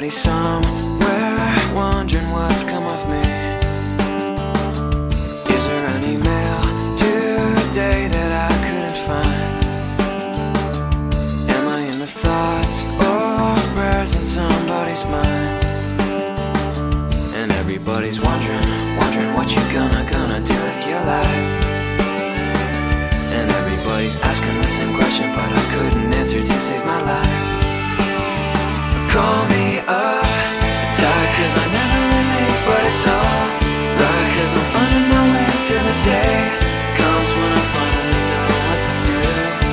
Everybody somewhere wondering what's come of me. Is there any mail today that I couldn't find? Am I in the thoughts or prayers in somebody's mind? And everybody's wondering what you gonna do with your life. And everybody's asking the same question, but I couldn't answer to save my life. Call me up, tired cause I never relate, but it's all right cause I'm finding my way till the day comes when I finally know what to do.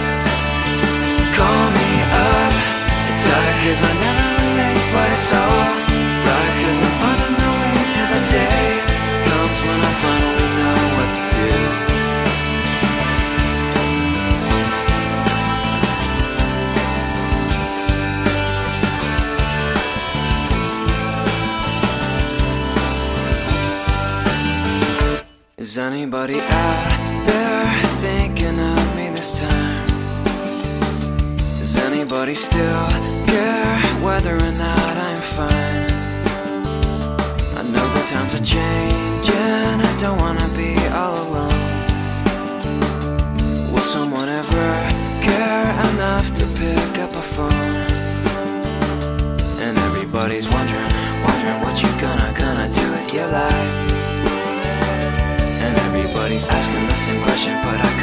Call me up, tired cause I never relate, but it's all right cause I'm finding my way till the day comes when I finally know what to do. Is anybody out there thinking of me this time? Does anybody still care whether or not I'm fine? I know the times are changing, I don't wanna be all alone. Will someone ever care enough to pick up a phone? And everybody's wondering what you gonna do with your life. Everybody's asking the same question.